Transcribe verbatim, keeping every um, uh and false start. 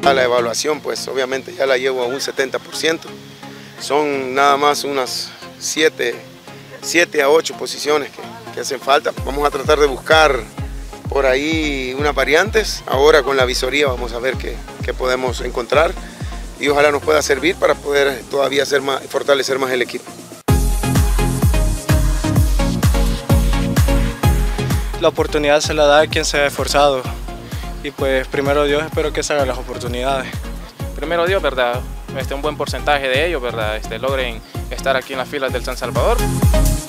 a la evaluación, pues obviamente ya la llevo a un setenta por ciento. Son nada más unas siete a ocho posiciones que, que hacen falta. Vamos a tratar de buscar por ahí unas variantes. Ahora con la visoría vamos a ver qué, qué podemos encontrar y ojalá nos pueda servir para poder todavía hacer más, fortalecer más el equipo. La oportunidad se la da a quien se ha esforzado y pues primero Dios espero que se hagan las oportunidades. Primero Dios, ¿verdad? Este, un buen porcentaje de ellos, ¿verdad? Este, logren estar aquí en las filas del San Salvador.